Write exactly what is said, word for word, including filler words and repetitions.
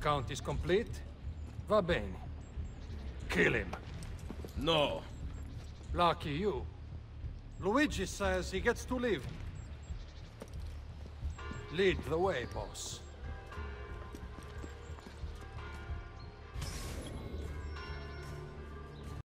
count is complete? Va bene. Kill him. No. Lucky you. Luigi says he gets to live. Lead the way, boss.